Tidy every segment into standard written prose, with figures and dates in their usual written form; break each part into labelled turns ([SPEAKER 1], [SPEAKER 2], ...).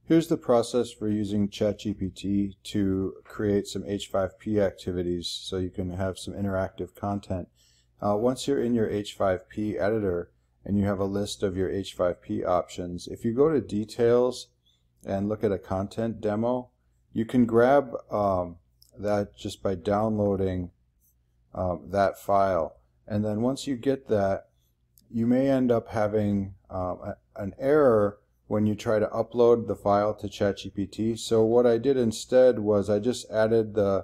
[SPEAKER 1] Here's the process for using ChatGPT to create some H5P activities so you can have some interactive content. Once you're in your H5P editor and you have a list of your H5P options, if you go to Details and look at a content demo, you can grab that just by downloading that file. And then once you get that, you may end up having an error when you try to upload the file to ChatGPT. So what I did instead was I just added the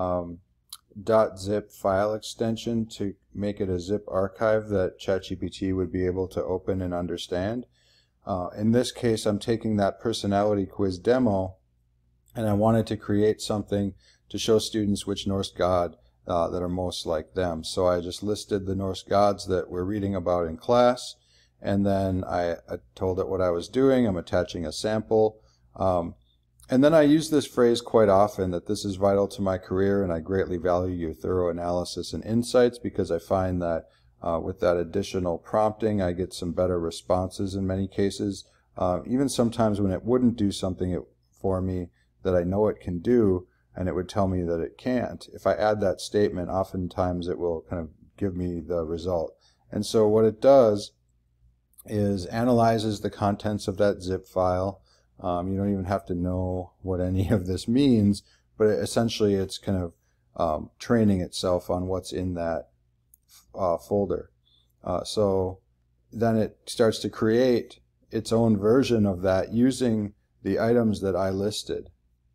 [SPEAKER 1] .zip file extension to make it a zip archive that ChatGPT would be able to open and understand. In this case, I'm taking that personality quiz demo and I wanted to create something to show students which Norse god that are most like them. So I just listed the Norse gods that we're reading about in class, and then I told it what I was doing. I'm attaching a sample. And then I use this phrase quite often, that this is vital to my career and I greatly value your thorough analysis and insights, because I find that with that additional prompting I get some better responses in many cases. Even sometimes when it wouldn't do something for me that I know it can do and it would tell me that it can't, if I add that statement, oftentimes it will kind of give me the result. And so what it does is analyzes the contents of that zip file. You don't even have to know what any of this means, but essentially it's kind of training itself on what's in that folder. So then it starts to create its own version of that using the items that I listed.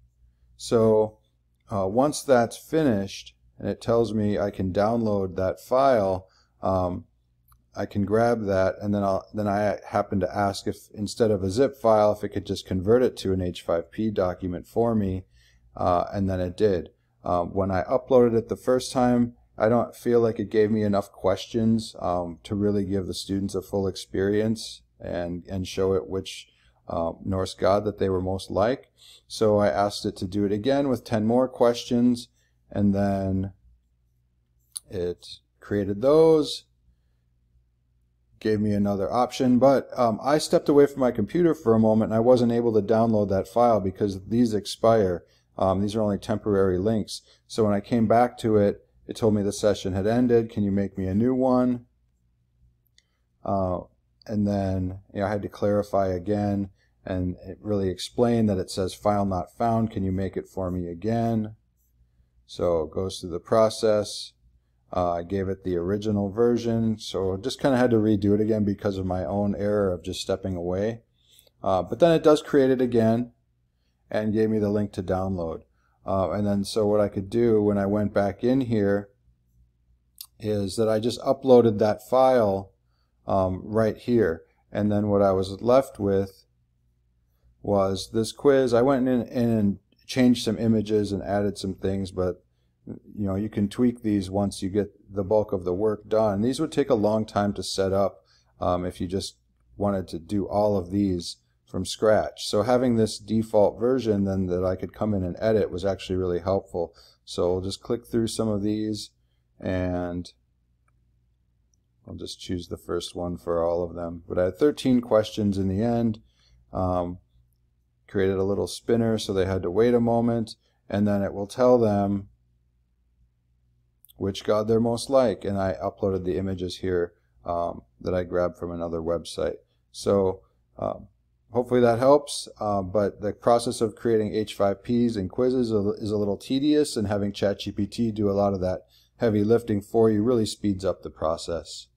[SPEAKER 1] So once that's finished and it tells me I can download that file, I can grab that, and then I happen to ask if instead of a zip file, if it could just convert it to an H5P document for me, and then it did. When I uploaded it the first time, I don't feel like it gave me enough questions to really give the students a full experience and show it which Norse god that they were most like. So I asked it to do it again with 10 more questions, and then it created those. Gave me another option, but I stepped away from my computer for a moment and I wasn't able to download that file because these expire. These are only temporary links. So when I came back to it, it told me the session had ended. Can you make me a new one? And then I had to clarify again, and it really explained that it says file not found. Can you make it for me again? So it goes through the process. I gave it the original version, so just kind of had to redo it again because of my own error of just stepping away. But then it does create it again and gave me the link to download. And then so what I could do when I went back in here is that I just uploaded that file right here. And then what I was left with was this quiz. I went in and changed some images and added some things, but you can tweak these once you get the bulk of the work done. These would take a long time to set up if you just wanted to do all of these from scratch. So having this default version then that I could come in and edit was actually really helpful. So I'll just click through some of these and I'll just choose the first one for all of them. But I had 13 questions in the end. Created a little spinner so they had to wait a moment, and then it will tell them which god they're most like, and I uploaded the images here that I grabbed from another website. So hopefully that helps, but the process of creating H5Ps and quizzes is a little tedious, and having ChatGPT do a lot of that heavy lifting for you really speeds up the process.